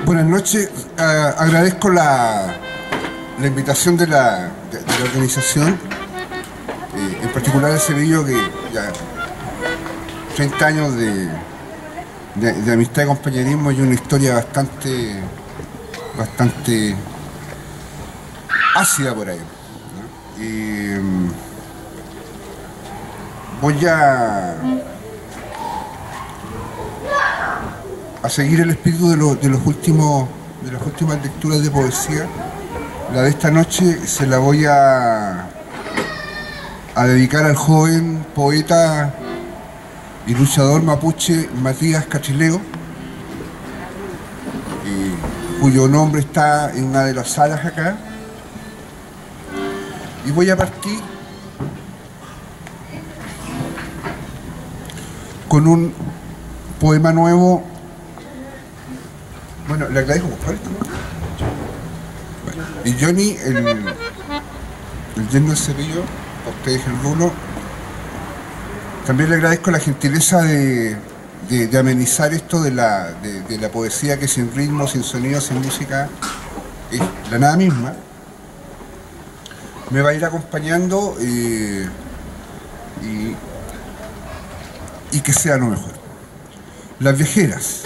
Buenas noches. Agradezco la invitación de la organización, en particular el Cerillo, que ya 30 años de amistad y compañerismo y una historia bastante ácida por ahí, ¿no? Y voy a seguir el espíritu de las últimas lecturas de poesía. La de esta noche se la voy a dedicar al joven poeta y luchador mapuche Matías Catrileo, cuyo nombre está en una de las salas acá. Y voy a partir con un poema nuevo. Bueno, le agradezco por esto, ¿no? Bueno, y Johnny, el yerno del Cerillo, a ustedes el Rulo, también le agradezco la gentileza de amenizar esto de la poesía, que sin ritmo, sin sonido, sin música es la nada misma. Me va a ir acompañando y que sea lo mejor. Las viajeras.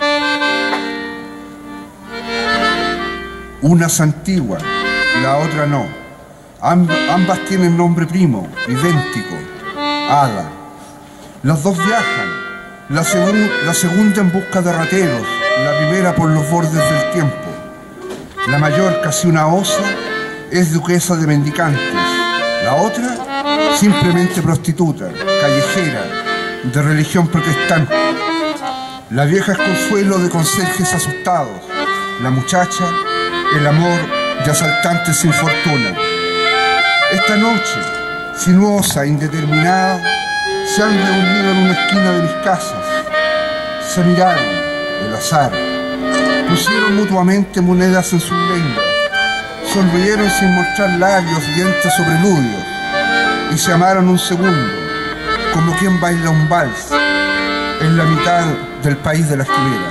Una es antigua, la otra no. Ambas tienen nombre primo, idéntico, Ada. Las dos viajan, la segunda en busca de rateros, la primera por los bordes del tiempo. La mayor, casi una osa, es duquesa de mendicantes. La otra, simplemente prostituta, callejera, de religión protestante. La vieja es consuelo de conserjes asustados. La muchacha, el amor de asaltantes sin fortuna. Esta noche, sinuosa, indeterminada, se han reunido en una esquina de mis casas. Se miraron, el azar. Pusieron mutuamente monedas en sus lenguas. Sonrieron sin mostrar labios, dientes o preludios. Y se amaron un segundo, como quien baila un vals, en la mitad del país de las quimeras.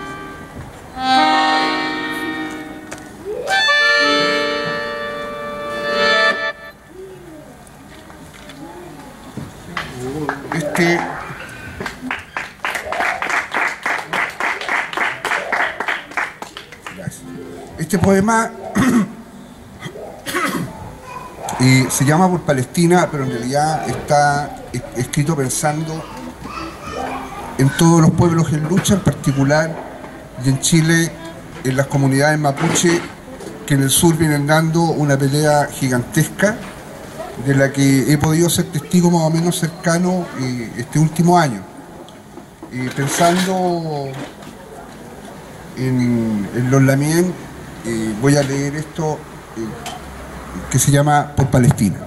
Este poema se llama Por Palestina, pero en realidad está escrito pensando en todos los pueblos en lucha, en particular, y en Chile, en las comunidades mapuche, que en el sur vienen dando una pelea gigantesca, de la que he podido ser testigo más o menos cercano este último año. Pensando en los Lamien, voy a leer esto que se llama Por Palestina.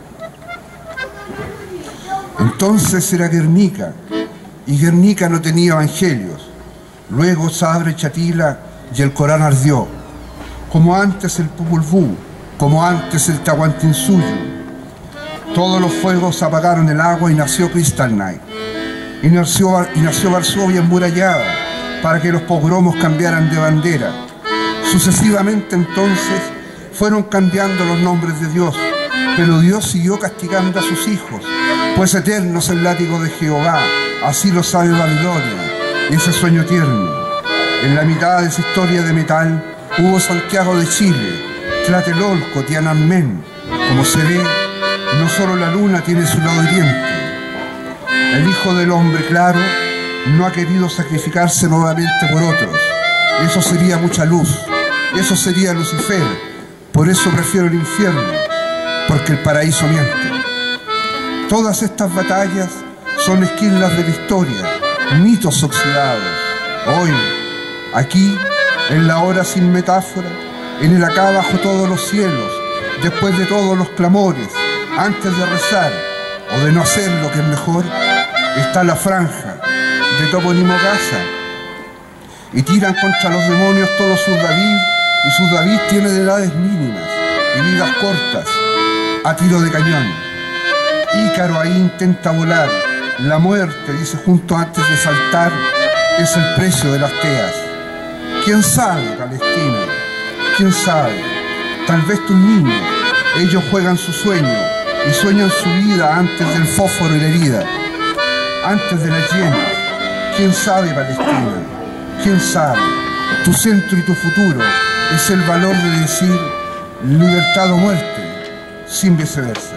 Entonces era Guernica, y Guernica no tenía evangelios. Luego Sabre Chatila y el Corán ardió, como antes el Popol Vuh, como antes el Tahuantinsuyo. Todos los fuegos apagaron el agua y nació Kristallnacht. Y nació Varsovia emmurallada para que los pogromos cambiaran de bandera. Sucesivamente entonces fueron cambiando los nombres de Dios, pero Dios siguió castigando a sus hijos, pues eterno es el látigo de Jehová, así lo sabe Babilonia, ese sueño tierno. En la mitad de esa historia de metal hubo Santiago de Chile, Tlatelolco, Tiananmen. Como se ve, no solo la luna tiene su lado hiriente. El Hijo del Hombre, claro, no ha querido sacrificarse nuevamente por otros. Eso sería mucha luz, eso sería Lucifer. Por eso prefiero el infierno, porque el paraíso miente. Todas estas batallas son esquilas de la historia, mitos oxidados. Hoy, aquí, en la hora sin metáfora, en el acá bajo todos los cielos, después de todos los clamores, antes de rezar o de no hacer lo que es mejor, está la franja de Topónimo Gaza, y tiran contra los demonios todos sus David, y sus David tienen edades mínimas y vidas cortas, a tiro de cañón. Ícaro ahí intenta volar, la muerte, dice junto antes de saltar, es el precio de las teas. ¿Quién sabe, Palestina? ¿Quién sabe? Tal vez tus niños, ellos juegan su sueño y sueñan su vida antes del fósforo y la herida, antes de las yemas. ¿Quién sabe, Palestina? ¿Quién sabe? Tu centro y tu futuro es el valor de decir libertad o muerte, sin viceversa.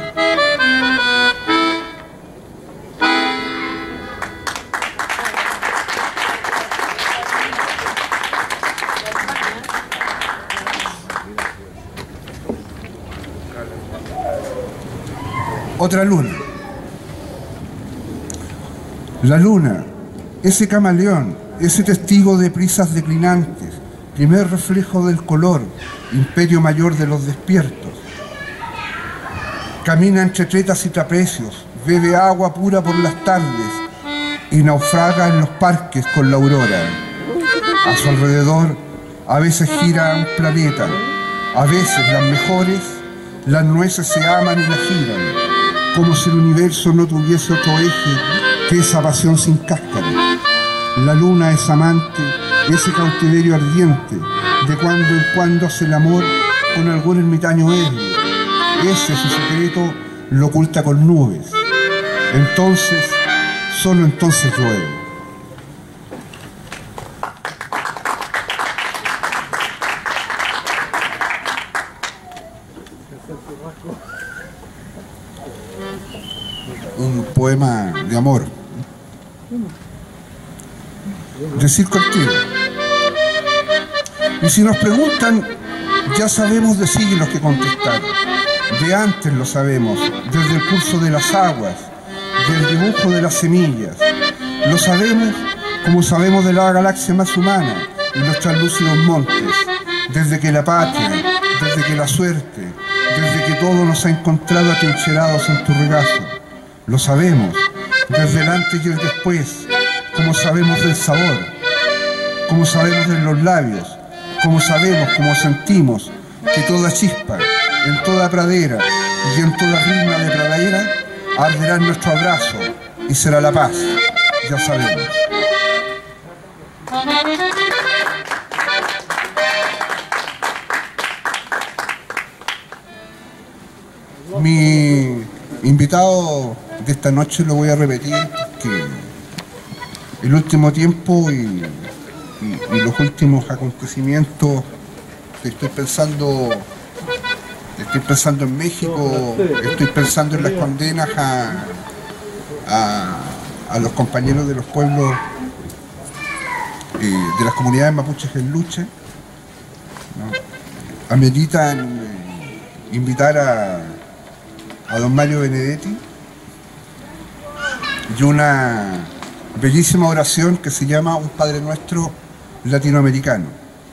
Otra luna. La luna, ese camaleón, ese testigo de prisas declinantes, primer reflejo del color, imperio mayor de los despiertos. Camina entre tretas y trapecios, bebe agua pura por las tardes y naufraga en los parques con la aurora. A su alrededor a veces gira un planeta, a veces las mejores, las nueces se aman y la giran, como si el universo no tuviese otro eje que esa pasión sin cáscara. La luna es amante, ese cautiverio ardiente, de cuando en cuando hace el amor con algún ermitaño ebrio. Ese su secreto lo oculta con nubes. Entonces, solo entonces llueve. Un poema de amor. Decir contigo. Y si nos preguntan, ya sabemos de siglos que contestar. De antes lo sabemos, desde el curso de las aguas, del dibujo de las semillas. Lo sabemos como sabemos de la galaxia más humana y los translúcidos montes, desde que la patria, desde que la suerte, desde que todo nos ha encontrado atrincherados en tu regazo. Lo sabemos, desde el antes y el después, como sabemos del sabor, como sabemos de los labios, como sabemos, como sentimos, que toda chispa, en toda pradera y en toda rima de pradera, arderá en nuestro abrazo y será la paz, ya sabemos. Mi invitado de esta noche lo voy a repetir, que el último tiempo y los últimos acontecimientos, estoy pensando en México, estoy pensando en las condenas a los compañeros de los pueblos de las comunidades mapuches en lucha, ¿no? Ameritan invitar a don Mario Benedetti y una bellísima oración que se llama Un Padre Nuestro latinoamericano.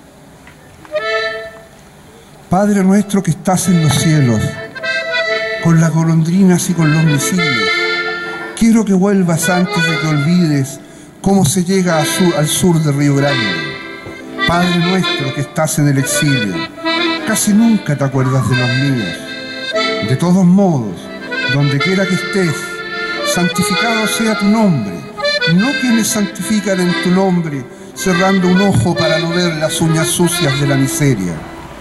Padre nuestro que estás en los cielos, con las golondrinas y con los misiles, quiero que vuelvas antes de que olvides cómo se llega al sur de Río Grande. Padre nuestro que estás en el exilio, casi nunca te acuerdas de los míos. De todos modos, donde quiera que estés, santificado sea tu nombre, no quienes santifican en tu nombre, cerrando un ojo para no ver las uñas sucias de la miseria.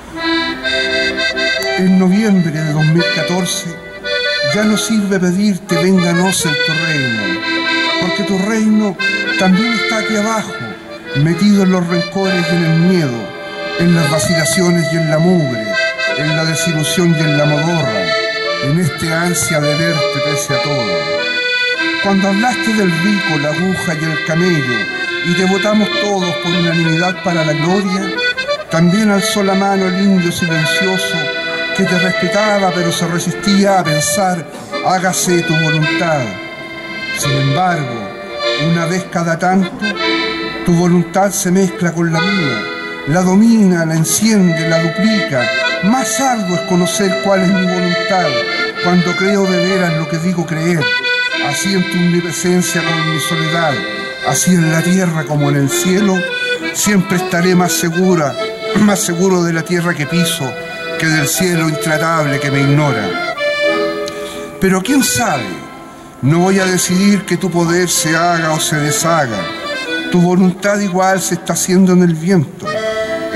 En noviembre de 2014 ya no sirve pedirte vénganos en tu reino, porque tu reino también está aquí abajo, metido en los rencores y en el miedo, en las vacilaciones y en la mugre, en la desilusión y en la modorra, en este ansia de verte pese a todo. Cuando hablaste del rico, la aguja y el camello, y te votamos todos por unanimidad para la gloria, también alzó la mano el indio silencioso que te respetaba pero se resistía a pensar, hágase tu voluntad. Sin embargo, una vez cada tanto, tu voluntad se mezcla con la mía, la domina, la enciende, la duplica. Más arduo es conocer cuál es mi voluntad, cuando creo de veras lo que digo creer. Así en tu omnipresencia como en mi soledad, así en la tierra como en el cielo, siempre estaré más seguro de la tierra que piso, que del cielo intratable que me ignora. Pero quién sabe, no voy a decidir que tu poder se haga o se deshaga. Tu voluntad igual se está haciendo en el viento.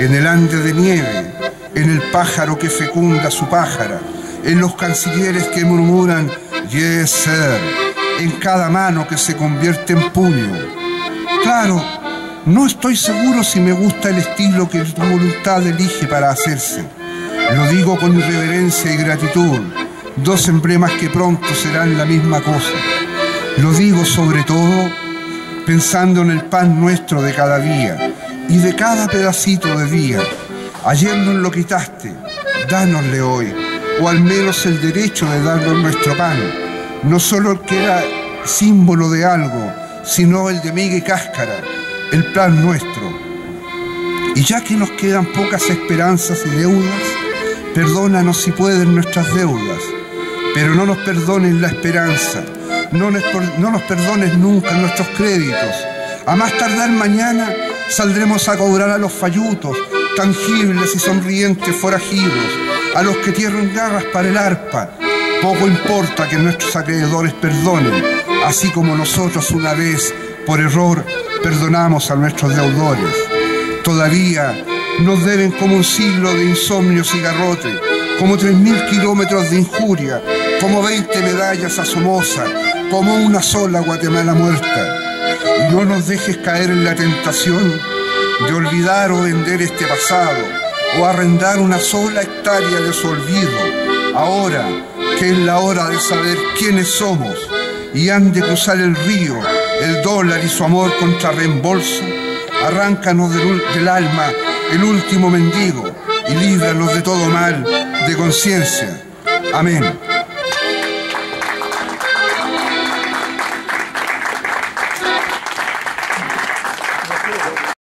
en el ande de nieve, en el pájaro que fecunda su pájara, en los cancilleres que murmuran "Yes, sir", en cada mano que se convierte en puño. Claro, no estoy seguro si me gusta el estilo que tu voluntad elige para hacerse. Lo digo con irreverencia y gratitud, dos emblemas que pronto serán la misma cosa. Lo digo sobre todo pensando en el pan nuestro de cada día y de cada pedacito de día. Ayer nos lo quitaste, dánosle hoy, o al menos el derecho de darnos nuestro pan, no solo el que era símbolo de algo, sino el de miga y cáscara, el plan nuestro. Y ya que nos quedan pocas esperanzas y deudas, perdónanos si puedes nuestras deudas, pero no nos perdones la esperanza, no nos perdones nunca nuestros créditos. A más tardar mañana saldremos a cobrar a los fallutos, tangibles y sonrientes forajidos, a los que tienen garras para el arpa. Poco importa que nuestros acreedores perdonen, así como nosotros una vez, por error, perdonamos a nuestros deudores. Todavía nos deben como un siglo de insomnios y garrote, como 3000 kilómetros de injuria, como 20 medallas a Somoza, como una sola Guatemala muerta. Y no nos dejes caer en la tentación de olvidar o vender este pasado, o arrendar una sola hectárea de su olvido, ahora que es la hora de saber quiénes somos, y han de cruzar el río, el dólar y su amor contra reembolso. Arráncanos del alma el último mendigo y líbranos de todo mal de conciencia. Amén.